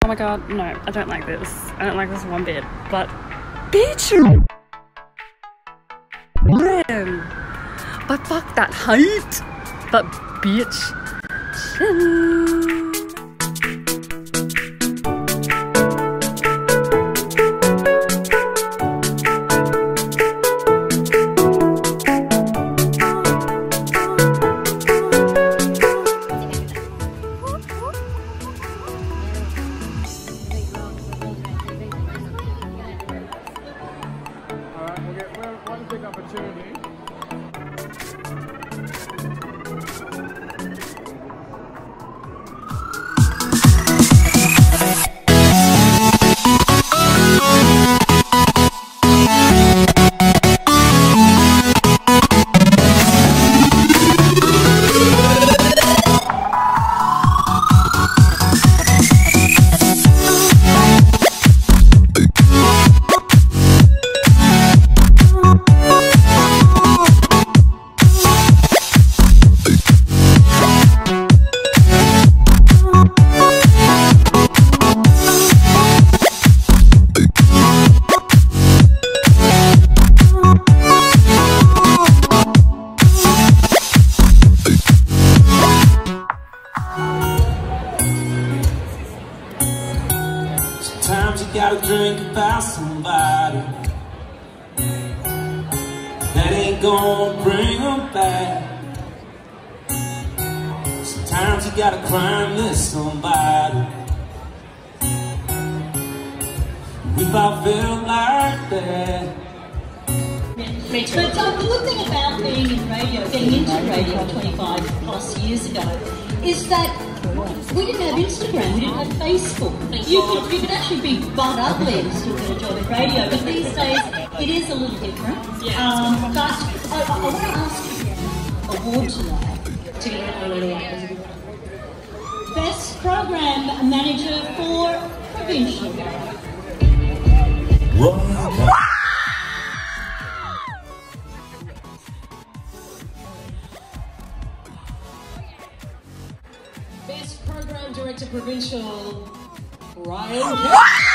Oh my god, no, I don't like this. I don't like this one bit. But, bitch! Man. But fuck that height! But, bitch. Gotta drink about somebody that ain't gonna bring them back. Sometimes you gotta crime with somebody. If I feel like that. But the good thing about being in radio, getting into radio 25 plus years ago, is that we didn't have Instagram, we didn't have Facebook. You could actually be butt ugly and still get a job in radio, but these days it is a little different. But I want to ask you an award tonight. Best Program Manager for Provincial. Best Program Director Provincial, Ryan Khay.